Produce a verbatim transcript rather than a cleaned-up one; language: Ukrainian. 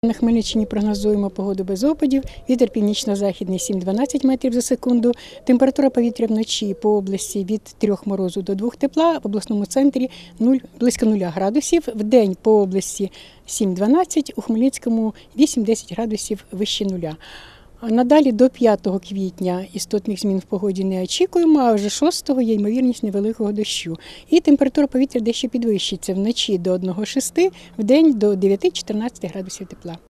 На Хмельниччині прогнозуємо погоду без опадів, вітер північно-західний сім-дванадцять метрів за секунду, температура повітря вночі по області від трьох морозу до двох тепла, в обласному центрі нуль, близько нуля градусів, в день по області сім-дванадцять, у Хмельницькому вісім-десять градусів вище нуля. Надалі до п'ятого квітня істотних змін в погоді не очікуємо, а вже шостого є ймовірність невеликого дощу. І температура повітря дещо підвищиться вночі до одного-шести, в день до дев'яти-чотирнадцяти градусів тепла.